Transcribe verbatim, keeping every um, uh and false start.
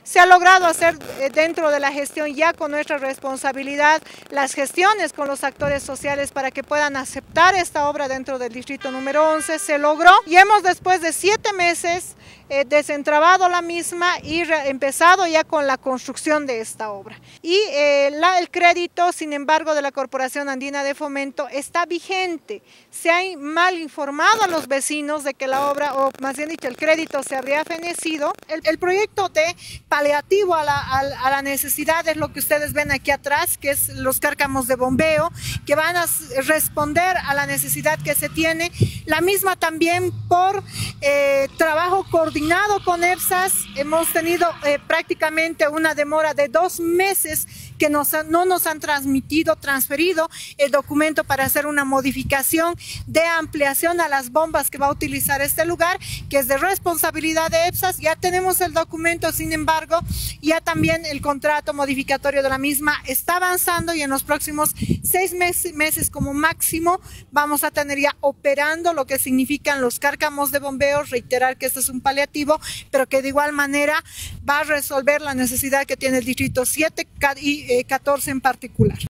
Se ha logrado hacer eh, dentro de la gestión ya con nuestra responsabilidad las gestiones con los actores sociales para que puedan aceptar esta obra dentro del distrito número once. Se logró y hemos después de siete meses eh, desentrabado la misma y empezado ya con la construcción de esta obra. Y eh, la, el crédito, sin embargo, de la Corporación Andina de Fomento está vigente. Se ha mal informado a los vecinos de que la obra, o más bien dicho, el crédito se habría fenecido. El, el proyecto de paliativo a la, a, a la necesidad es lo que ustedes ven aquí atrás, que es los cárcamos de bombeo, que van a responder a la necesidad que se tiene. La misma también por eh, trabajo coordinado con EPSAS. Hemos tenido eh, prácticamente una demora de dos meses que nos, no nos han transmitido, transferido el documento para hacer una modificación de ampliación a las bombas que va a utilizar este lugar, que es de responsabilidad de EPSAS. Ya tenemos el documento, sin embargo, ya también el contrato modificatorio de la misma está avanzando y en los próximos seis meses, meses como máximo vamos a tener ya operando lo que significan los cárcamos de bombeo. Reiterar que este es un paliativo, pero que de igual manera va a resolver la necesidad que tiene el distrito siete y catorce en particular.